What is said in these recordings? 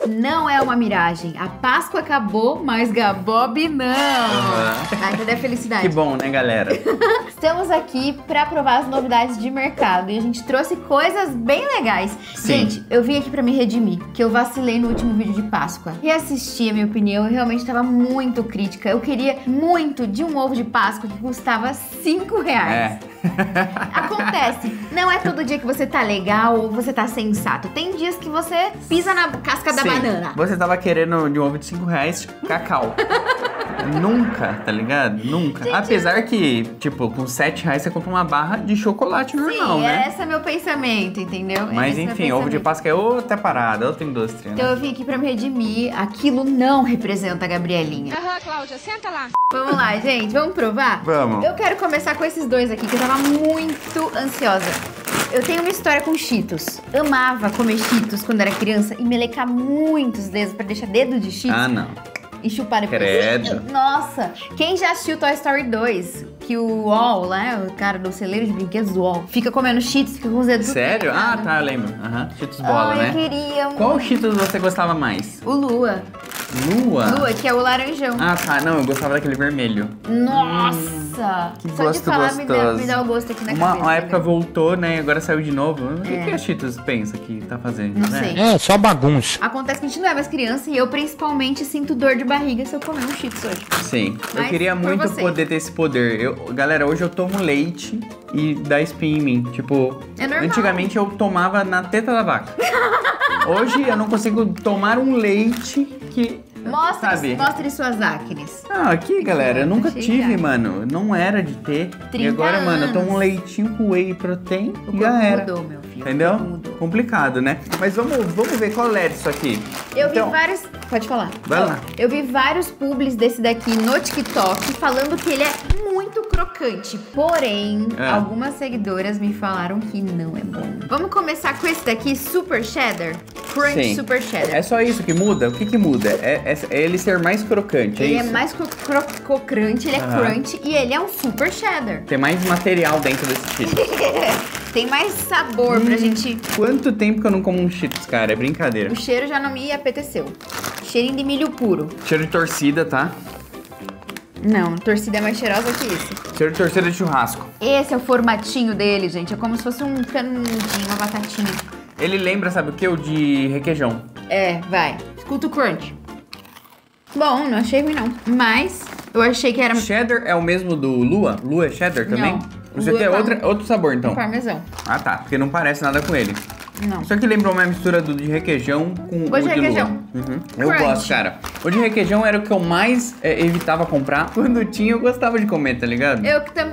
Não é uma miragem. A Páscoa acabou, mas Gabob não. Ai, cadê a felicidade? Que bom, né, galera? Estamos aqui pra provar as novidades de mercado e a gente trouxe coisas bem legais. Sim. Gente, eu vim aqui pra me redimir, que eu vacilei no último vídeo de Páscoa. Reassisti a minha opinião e realmente tava muito crítica. Eu queria muito de um ovo de Páscoa que custava R$5. É. Acontece, não é todo dia que você tá legal ou você tá sensato. Tem dias que você pisa na casca da banana. Você tava querendo de um ovo de R$5 cacau. Nunca, tá ligado? Nunca. Gente, apesar que, tipo, com R$7 você compra uma barra de chocolate normal, Sim, né? esse é meu pensamento, entendeu? Mas Esse é meu enfim, ovo de pensamento. Páscoa é outra parada, outra indústria, né? Então eu vim aqui pra me redimir. Aquilo não representa a Gabrielinha. Aham, Cláudia, senta lá. Vamos lá, gente. Vamos provar? Vamos. Eu quero começar com esses dois aqui, que eu tava muito ansiosa. Eu tenho uma história com Cheetos. Amava comer Cheetos quando era criança e melecar muitos dedos pra deixar dedo de Cheetos. Ah, não. E chupar depois. Credo. Nossa, quem já assistiu Toy Story 2? Que o Wall, né? O cara do celeiro de brinquedos do Wall, fica comendo Cheetos, fica com os dedos Sério? Ah, pegados. tá, eu lembro. Aham, Cheetos bola, Ai, né? eu queria Qual muito. Cheetos você gostava mais? O Lua. Lua? Lua, que é o laranjão. Ah, tá. Não, eu gostava daquele vermelho. Nossa! Que Só de gosto falar gostoso. me dá o gosto aqui na cabeça. Uma época voltou, né? E agora saiu de novo. O que É. que a Cheetos pensa que tá fazendo, Não né? sei. É, só bagunça. Acontece que a gente não é mais criança e eu principalmente sinto dor de barriga se eu comer um Cheetos hoje. Sim. Eu Mas queria por muito você. poder ter esse poder. Galera, hoje eu tomo leite e dá espinha em mim. Tipo, É normal. antigamente eu tomava na teta da vaca. Hoje eu não consigo tomar um leite que... sabe? Mostre suas acnes. Ah, aqui, galera, eu nunca Achei tive, que- mano. Não era de ter. 30 E agora, mano, eu tomo um anos. leitinho com whey protein O e já corpo era. mudou, meu filho. Entendeu? O corpo mudou. Complicado, né? Mas vamos ver qual é disso aqui. Eu Então, vi vários... Pode falar. Vai lá. Eu vi vários publis desse daqui no TikTok falando que ele é muito crocante. Porém, algumas seguidoras me falaram que não é bom. Vamos começar com esse daqui, Super Cheddar. Crunch Sim. Super Cheddar. É só isso que muda? O que que muda? É ele ser mais crocante, é Ele é isso? mais crocante, ele é Aham. crunch e ele é um Super Cheddar. Tem mais material dentro desse Cheetos. Tem mais sabor pra gente... Quanto tempo que eu não como um Cheetos, cara? É brincadeira. O cheiro já não me apeteceu. Cheirinho de milho puro. Cheiro de torcida, tá? Não, torcida é mais cheirosa que esse. Cheiro de torcida de churrasco. Esse é o formatinho dele, gente. É como se fosse um canudinho, uma batatinha. Ele lembra, sabe o que? O de requeijão. É, vai. Escuta o crunch. Bom, não achei ruim não. Mas eu achei que era Cheddar é o mesmo do Lua? Lua é cheddar também? Não. Isso Lua aqui é é outro sabor, então. parmesão. Ah, tá. Porque não parece nada com ele. Não. Isso aqui lembra uma mistura do de requeijão com Gosto de o de requeijão. Lua. Uhum. Eu Crunch. gosto, cara. O de requeijão era o que eu mais evitava comprar. Quando tinha, eu gostava de comer, tá ligado?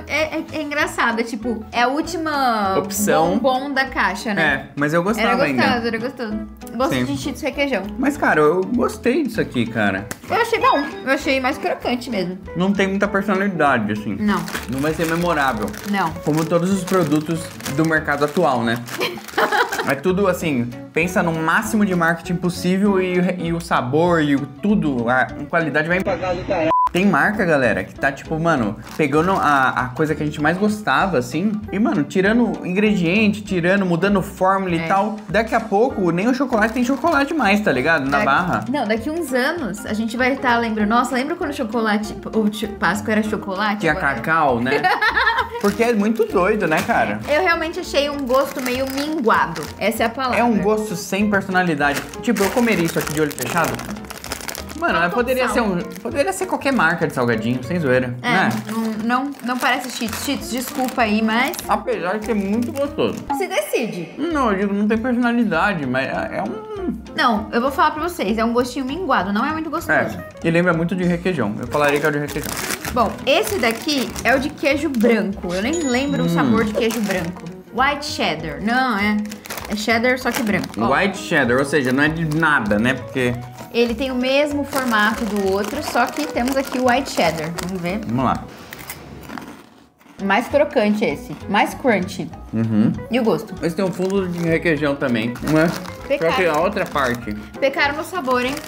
É engraçado, é tipo, é a última Opção. bombom da caixa, né? É, mas eu gostava ainda. Era gostoso. Gosto Sim. de Cheetos requeijão. Mas, cara, eu gostei disso aqui, cara. Eu achei bom. Eu achei mais crocante mesmo. Não tem muita personalidade, assim. Não, Não vai ser memorável. não. Como todos os produtos do mercado atual, né? É tudo assim, pensa no máximo de marketing possível e o sabor e tudo, a qualidade vai pagar do caralho. Tem marca, galera, que tá tipo, mano, pegando a coisa que a gente mais gostava, assim, e, mano, tirando ingrediente, mudando fórmula e tal. Daqui a pouco, nem o chocolate tem chocolate mais, tá ligado? Na barra. Não, daqui uns anos a gente vai estar lembrando. Nossa, lembra quando o chocolate, o Páscoa era chocolate? Tinha Agora- cacau, né? Porque é muito doido, né, cara? Eu realmente achei um gosto meio minguado. Essa é a palavra. É um gosto sem personalidade. Tipo, eu comeria isso aqui de olho fechado? Mano, Falta poderia opção. poderia ser qualquer marca de salgadinho, sem zoeira, É, né? não parece Cheetos. Cheetos, desculpa aí, mas Apesar de ser muito gostoso. se decide. Não, eu digo, não tem personalidade, mas é um... Não, eu vou falar pra vocês, é um gostinho minguado, não é muito gostoso. É, e lembra muito de requeijão. Eu falaria que é o de requeijão. Bom, esse daqui é o de queijo branco. Eu nem lembro o sabor de queijo branco. White cheddar. Não, é cheddar só que branco. Ó, White cheddar, ou seja, não é de nada, né? Porque... ele tem o mesmo formato do outro, só que temos aqui o white cheddar. Vamos ver. Vamos lá. Mais crocante esse. Mais crunchy. Uhum. E o gosto? Esse tem um fundo de requeijão também, né? Só que a outra parte. Pecaram no sabor, hein?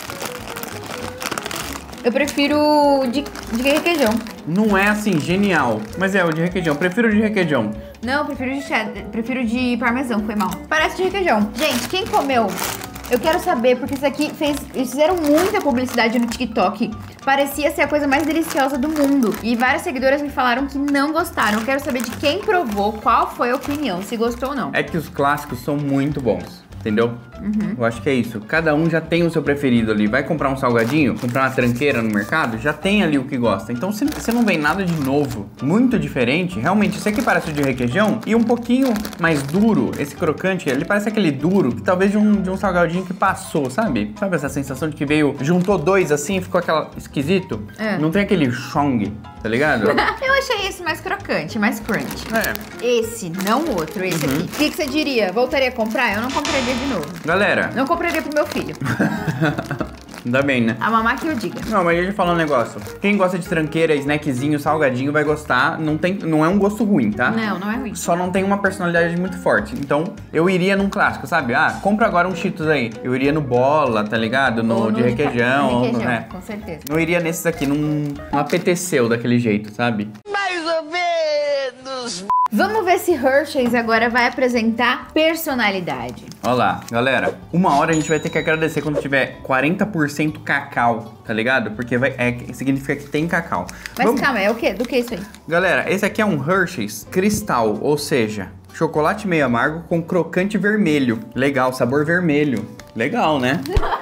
Eu prefiro de requeijão. Não é assim, genial. Mas é o de requeijão. Prefiro o de requeijão. Não, eu prefiro de cheddar. Prefiro de parmesão, foi mal. Parece de requeijão. Gente, quem comeu... Eu quero saber, porque isso aqui eles fizeram muita publicidade no TikTok. Parecia ser a coisa mais deliciosa do mundo. E várias seguidoras me falaram que não gostaram. Eu quero saber de quem provou, qual foi a opinião, se gostou ou não. É que os clássicos são muito bons. Entendeu? Eu acho que é isso. Cada um já tem o seu preferido ali. Vai comprar um salgadinho, comprar uma tranqueira no mercado, já tem ali o que gosta. Então, se você não vem nada de novo, muito diferente, realmente, esse aqui parece o de requeijão e um pouquinho mais duro, esse crocante, ele parece aquele duro, que talvez de um salgadinho que passou, sabe? Sabe essa sensação de que veio, juntou dois assim e ficou aquela esquisito? É. Não tem aquele chong, tá ligado? Eu achei esse mais crocante, mais crunch. É. Esse, não o outro, esse aqui. O que você diria? Voltaria a comprar? Eu não compraria de novo. Galera. Não compraria pro meu filho. Ainda bem, né? A mamá que eu diga. Não, mas deixa eu falar um negócio. Quem gosta de tranqueira, snackzinho, salgadinho, vai gostar. Não é um gosto ruim, tá? Não é ruim. Só não tem uma personalidade muito forte. Então, eu iria num clássico, sabe? Ah, compra agora um Cheetos aí. Eu iria no Bola, tá ligado? No de requeijão. Requeijão, com certeza. Não iria nesses aqui, não apeteceu daquele jeito, sabe? Mais ou menos. Vamos ver se Hershey's agora vai apresentar personalidade. Olha lá, galera. Uma hora a gente vai ter que agradecer quando tiver 40% cacau, tá ligado? Porque significa que tem cacau. Mas calma, é o quê? Do que isso aí? Galera, esse aqui é um Hershey's Cristal, ou seja, chocolate meio amargo com crocante vermelho. Legal, sabor vermelho. Legal, né?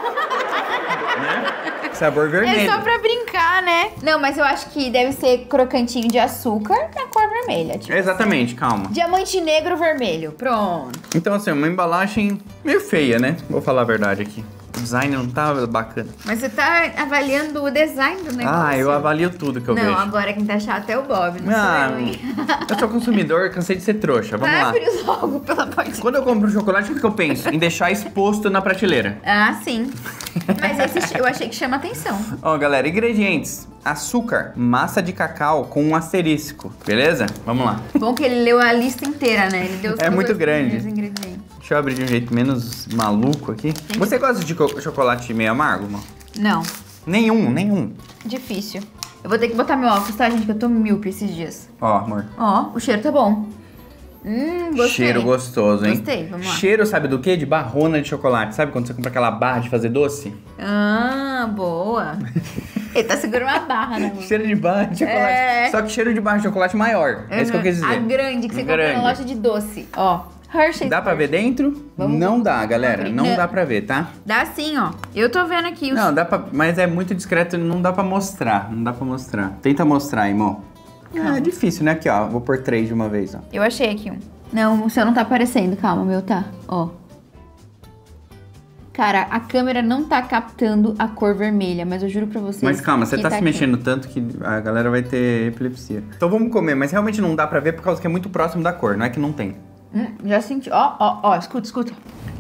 Sabor vermelho. É só pra brincar, né? Não, mas eu acho que deve ser crocantinho de açúcar na cor vermelha. Tipo Exatamente, calma. Diamante negro vermelho, pronto. Então assim, uma embalagem meio feia, né? Vou falar a verdade aqui. O design não tá bacana. Mas você tá avaliando o design do negócio. Ah, eu avalio tudo que eu vejo. Não, agora quem tá chato é o Bob, não sou eu, hein? Eu sou consumidor, cansei de ser trouxa. Vamos lá. Abre logo, pelo amor de Deus. Quando eu compro um chocolate, o que eu penso? Em deixar exposto na prateleira. Ah, sim. Mas esse eu achei que chama atenção. Ó, galera, ingredientes. Açúcar, massa de cacau com um asterisco, beleza? Vamos lá. Bom que ele leu a lista inteira, né? Ele deu os muito grande. os ingredientes. Deixa eu abrir de um jeito menos maluco aqui. Você gosta de chocolate meio amargo, mano? Não, Nenhum. difícil. Eu vou ter que botar meu óculos, tá, gente? Que eu tô míope esses dias. Ó, amor. Ó, o cheiro tá bom. Gostei. Cheiro gostoso, hein? Gostei, vamos lá. Cheiro, sabe do quê? De barrona de chocolate. Sabe quando você compra aquela barra de fazer doce? Ah, boa. Ele tá segurando uma barra, né, amor? Cheiro de barra de chocolate. É. Só que cheiro de barra de chocolate maior. É isso que eu quis dizer. A grande, que você compra na loja de doce. Ó, Hershey's. Dá pra ver dentro? Vamos não ver. dá, galera. Vamos Não ver. dá pra ver, tá? Dá sim, ó. Eu tô vendo aqui. Não, dá pra... Mas é muito discreto, não dá pra mostrar. Não dá pra mostrar. Tenta mostrar, irmão. É difícil, né? Aqui, ó. Vou pôr 3 de uma vez, ó. Eu achei aqui um. Não, o seu não tá aparecendo. Calma, o meu tá. Ó. Cara, a câmera não tá captando a cor vermelha, mas eu juro pra vocês. Mas calma, você que tá se aqui. mexendo tanto que a galera vai ter epilepsia. Então vamos comer, mas realmente não dá pra ver por causa que é muito próximo da cor, não é que não tem. Já senti. Ó, escuta.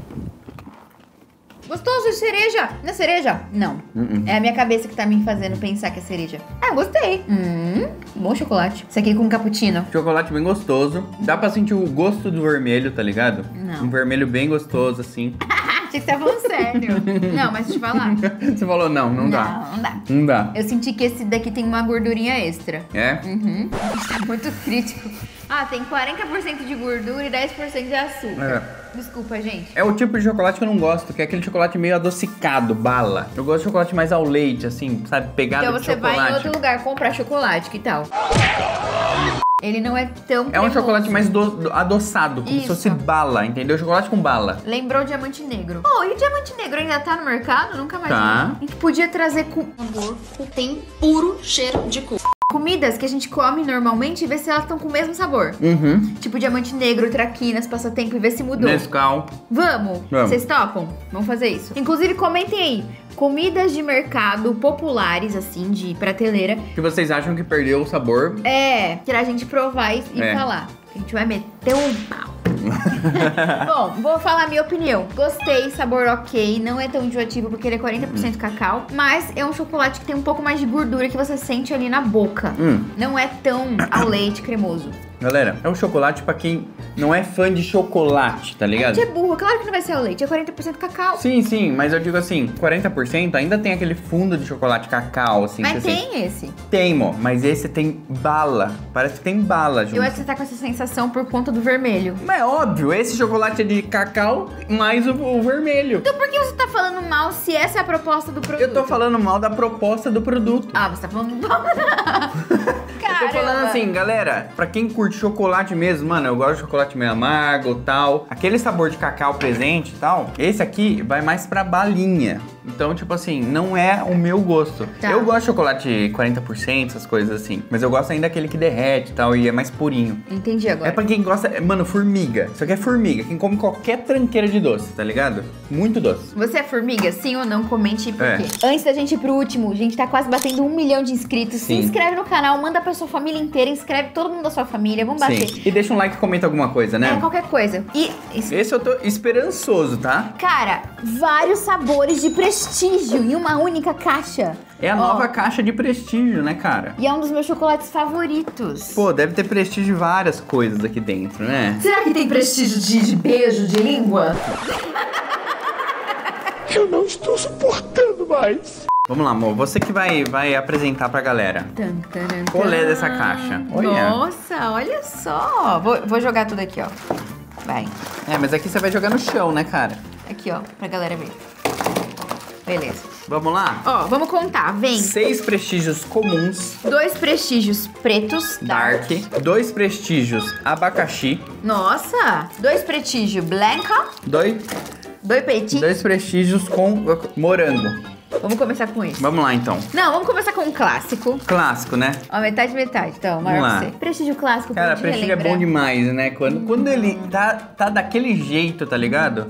Gostoso de cereja. Não é cereja? Não. É a minha cabeça que tá me fazendo pensar que é cereja. Ah, gostei. Bom chocolate. Isso aqui com cappuccino. Chocolate bem gostoso. Dá pra sentir o gosto do vermelho, tá ligado? Não. Um vermelho bem gostoso, assim. Achei que você tá falando sério. Não, mas deixa eu te falar. Você falou, não dá. Não dá. Não dá. Eu senti que esse daqui tem uma gordurinha extra. É? Tá muito crítico. Ah, tem 40% de gordura e 10% de açúcar. Desculpa, gente. É o tipo de chocolate que eu não gosto, que é aquele chocolate meio adocicado, bala. Eu gosto de chocolate mais ao leite, assim, sabe? Pegado Então de você chocolate. vai em outro lugar comprar chocolate, que tal? Ele não é tão É um cremoso. chocolate mais adoçado, como se Isso. fosse bala, entendeu? Chocolate com bala. Lembrou o diamante negro. Oh, e o diamante negro ainda tá no mercado? Nunca mais Tá. vi. A gente podia trazer Amor, tem puro cheiro de cu. comidas que a gente come normalmente e ver se elas estão com o mesmo sabor. Tipo diamante negro, traquinas, passatempo e ver se mudou. Nescau. Vamos? Vocês topam? Vamos fazer isso. Inclusive, comentem aí. Comidas de mercado populares, assim, de prateleira. Que vocês acham que perdeu o sabor? É, pra gente provar e É. falar. A gente vai meter um pau. Bom, vou falar a minha opinião. Gostei, sabor ok, não é tão enjoativo porque ele é 40% cacau, mas é um chocolate que tem um pouco mais de gordura que você sente ali na boca. Não é tão ao leite cremoso. Galera, é um chocolate pra quem não é fã de chocolate, tá A ligado? gente é burro, claro que não vai ser o leite, é 40% cacau. Sim, sim, mas eu digo assim, 40% ainda tem aquele fundo de chocolate cacau, assim. Mas que, assim, tem esse. tem, mo, mas esse tem bala. Parece que tem bala junto. Eu acho que você tá com essa sensação por conta do vermelho. Mas é óbvio, esse chocolate é de cacau mais o vermelho. Então por que você tá falando mal se essa é a proposta do produto? Eu tô falando mal da proposta do produto. Ah, você tá falando mal. Eu tô falando assim, galera, pra quem curte chocolate mesmo, mano, eu gosto de chocolate meio amargo e tal. Aquele sabor de cacau presente e tal, esse aqui vai mais pra balinha. Então, tipo assim, não é o meu gosto. Tá. Eu gosto de chocolate 40%, essas coisas assim. Mas eu gosto ainda daquele que derrete e tal, e é mais purinho. Entendi agora. É pra quem gosta, mano, formiga. Isso aqui é formiga, quem come qualquer tranqueira de doce, tá ligado? Muito doce. Você é formiga? Sim ou não? Comente por É. quê. Antes da gente ir pro último, a gente tá quase batendo 1 milhão de inscritos. Se Sim. inscreve no canal, manda pra sua família inteira, inscreve todo mundo da sua família, vamos bater. Sim. E deixa um like e comenta alguma coisa, né? É, qualquer coisa. E, Esse eu tô esperançoso, tá? cara, vários sabores de prestígio em uma única caixa. É a Ó, nova caixa de prestígio, né, cara? E é um dos meus chocolates favoritos. Pô, deve ter prestígio de várias coisas aqui dentro, né? Será que tem prestígio de beijo, de língua? Eu não estou suportando mais. Vamos lá, amor. Você que vai apresentar pra galera. Qual é dessa caixa? Olha. Nossa, olha só. Vou jogar tudo aqui, ó. Vai. É, mas aqui você vai jogar no chão, né, cara? Aqui, ó, pra galera ver. Beleza. Vamos lá? Ó, vamos contar. Vem 6 prestígios comuns, 2 prestígios pretos, dark, 2 prestígios abacaxi, Nossa! 2 prestígios blanca, 2 2 prestígios com morango. Vamos começar com isso. Vamos lá, então. Não, vamos começar com um clássico. Clássico, né? Ó, metade, metade. Então, Vamos maior lá. que você. Prestígio clássico, Cara, pra gente prestígio é relembrar. bom demais, né? Quando ele tá daquele jeito, tá ligado?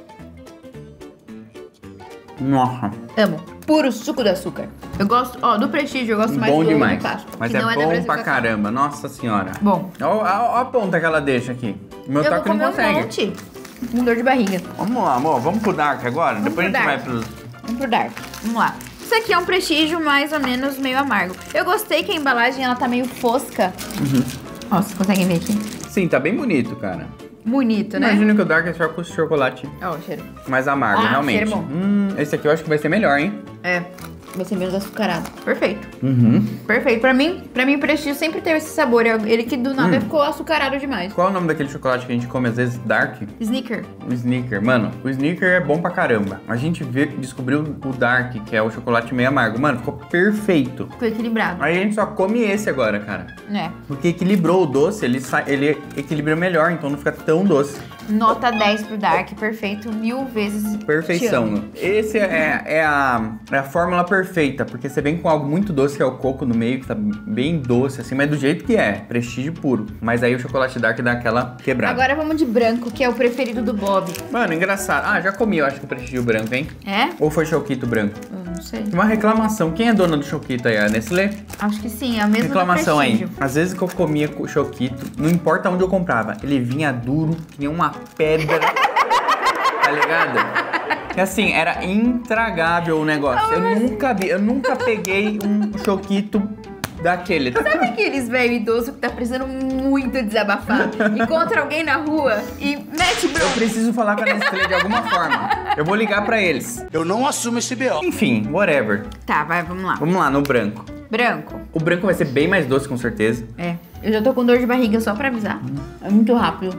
Nossa. Amo. Puro suco de açúcar. Eu gosto, ó, do prestígio eu gosto mais Bom do demais. clássico. Mas que é não da bom Brasil pra Cacau. caramba. Nossa senhora. Bom, Ó a ponta que ela deixa aqui. O meu eu vou toque não comer um consegue. monte. Com dor de barriga. Vamos lá, amor. Vamos pro Dark agora? Vamos Depois a pro gente vai Dark. pros... Vamos pro dark. Vamos lá. Isso aqui é um prestígio mais ou menos meio amargo. Eu gostei que a embalagem ela tá meio fosca. Ó, vocês conseguem ver aqui? Sim, tá bem bonito, cara. Bonito, né? Imagina que o Dark é só com chocolate Ó, o cheiro. mais amargo, Ah, realmente. cheiro bom. Esse aqui eu acho que vai ser melhor, hein? É. Vai ser menos açucarado. Perfeito. Uhum. Perfeito. Pra mim o prestígio sempre teve esse sabor. Ele que do nada ficou açucarado demais. Qual é o nome daquele chocolate que a gente come às vezes? Dark? Snicker. O Snicker. Mano, o Snicker é bom pra caramba. A gente descobriu o Dark, que é o chocolate meio amargo. Mano, ficou perfeito. Ficou equilibrado. Aí a gente só come esse agora, cara. É. Porque equilibrou o doce, ele equilibra melhor, então não fica tão doce. Nota 10 pro Dark. Perfeito. 1000 vezes. Te Perfeição. amo. Esse é a fórmula perfeita, porque você vem com algo muito doce, que é o coco no meio, que tá bem doce, assim, mas do jeito que é, prestígio puro. Mas aí o chocolate dark dá aquela quebrada. Agora vamos de branco, que é o preferido do Bob. Mano, engraçado. Ah, já comi, eu acho que o prestígio branco, hein? É? Ou foi choquito branco? Eu não sei. Uma reclamação. Quem é dona do choquito aí? A Nestlé? Acho que sim, é a mesma Reclamação do aí. prestígio. Às vezes que eu comia com choquito, não importa onde eu comprava, ele vinha duro, que nem uma pedra. Tá ligado? Que assim, era intragável o negócio. Eu nunca peguei um choquito daquele. Sabe aqueles velho idoso que tá precisando muito desabafar? Encontra alguém na rua e mete Eu bronca. preciso falar com a Nestlé de alguma forma. Eu vou ligar pra eles. Eu não assumo esse B.O. Enfim, whatever. Tá, vai, vamos lá. Vamos lá, no branco. Branco. O branco vai ser bem mais doce, com certeza. É. Eu já tô com dor de barriga, só pra avisar. É muito rápido.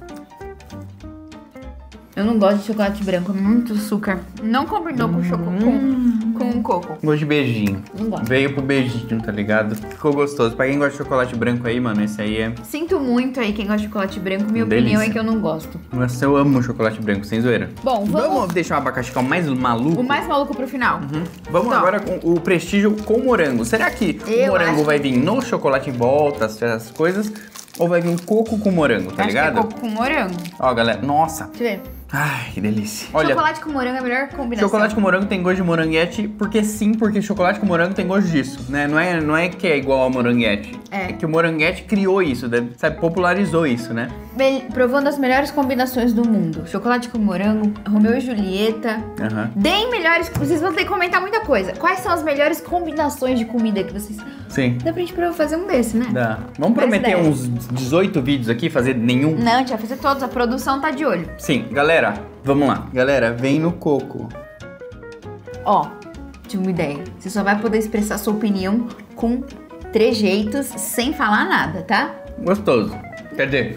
Eu não gosto de chocolate branco, é muito açúcar. Não combinou com com coco. Gosto de beijinho. Não gosto. Veio pro beijinho, tá ligado? Ficou gostoso. Pra quem gosta de chocolate branco aí, mano, esse aí é... Sinto muito aí quem gosta de chocolate branco. Minha Delícia. opinião é que eu não gosto. Nossa, eu amo chocolate branco, sem zoeira. Bom, vamos deixar o abacaxi que é o mais maluco? o mais maluco pro final. Vamos Top. agora com o prestígio com morango. Será que Eu o morango acho vai vir no chocolate em volta, essas coisas? Ou vai vir um coco com morango, tá Acho ligado? que é coco com morango. Ó, galera, nossa. Deixa eu ver. Ai, que delícia. Olha, Chocolate com morango é a melhor combinação. chocolate com morango tem gosto de moranguete, porque sim, porque chocolate com morango tem gosto disso, né? Não é que é igual ao moranguete. É que o moranguete criou isso, sabe? Popularizou isso, né? Provando as melhores combinações do mundo. Chocolate com morango, Romeu e Julieta. Deem melhores... Vocês vão ter que comentar muita coisa. Quais são as melhores combinações de comida que vocês... Sim. Dá pra gente fazer um desse, né? Dá. Vamos prometer uns 18 vídeos aqui, fazer nenhum? Não, a gente vai fazer todos. A produção tá de olho. Sim, galera, vamos lá. Galera, vem no coco. Ó, tive uma ideia. Você só vai poder expressar sua opinião com trejeitos, sem falar nada, tá? Gostoso. Quer dizer...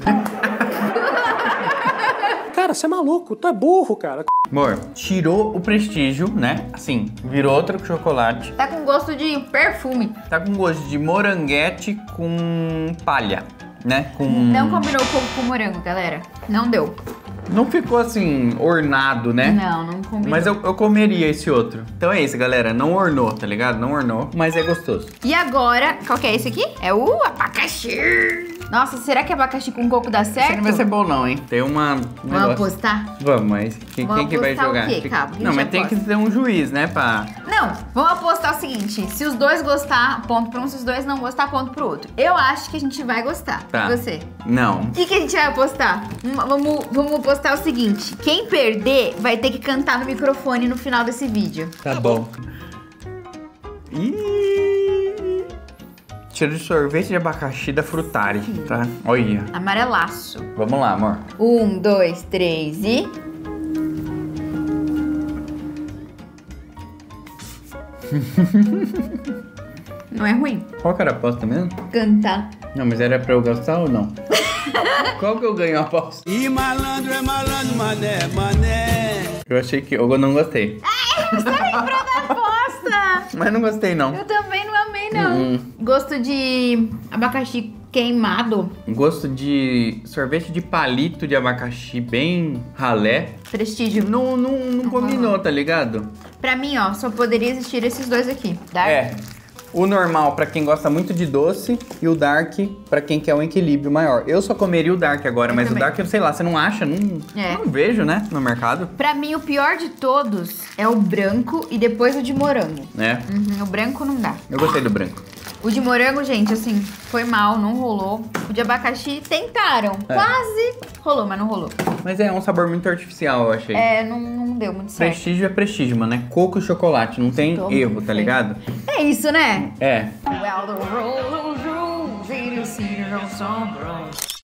Cara, você é maluco, tu é burro, cara. Amor, tirou o prestígio, né? Assim, virou outro chocolate. Tá com gosto de perfume. Tá com gosto de moranguete com palha, né? Não combinou pouco com morango, galera. Não deu. Não ficou assim, ornado, né? Não combinou. Mas eu comeria esse outro. Então é isso, galera. Não ornou, tá ligado? Não ornou, mas é gostoso. E agora, qual que é esse aqui? É o abacaxi. Nossa, será que abacaxi com coco dá certo? Isso não vai ser bom não, hein? Tem Vamos apostar? Vamos, mas quem que vai jogar? O quê, Cabo? Não, mas tem que ter um juiz, né, pá? Não, vamos apostar o seguinte. Se os dois gostar, ponto pra um. Se os dois não gostar, ponto pro outro. Eu acho que a gente vai gostar. Tá. E você? Não. O que a gente vai apostar? Vamos apostar o seguinte. Quem perder vai ter que cantar no microfone no final desse vídeo. Tá bom. Ih! Cheiro de sorvete de abacaxi da Frutari, tá? Olha. Amarelaço. Vamos lá, amor. 1, 2, 3 e... Não é ruim. Qual que era a aposta mesmo? Cantar. Não, mas era pra eu gostar ou não? Qual que eu ganho a aposta? E malandro é malandro, mané, mané. Eu achei que... Eu não gostei. Você lembrou da aposta? Mas não gostei, não. Eu também não amei, não. Gosto de abacaxi queimado. Gosto de sorvete de palito de abacaxi bem ralé. Prestígio. Não combinou, tá ligado? Pra mim, ó, só poderia existir esses dois aqui. Dark. É. O normal pra quem gosta muito de doce e o dark pra quem quer um equilíbrio maior. Eu só comeria o dark agora, mas também. o dark, sei lá, você não acha? Não vejo, né, no mercado. Pra mim, o pior de todos é o branco e depois o de morango. É. O branco não dá. Eu gostei do branco. O de morango, gente, assim, foi mal, não rolou. O de abacaxi, tentaram. Quase rolou, mas não rolou. Mas é um sabor muito artificial, eu achei. É, não deu muito certo. Prestígio é prestígio, mano. É coco e chocolate, não tem erro, tá ligado? É isso, né? É. Well, the rules, it is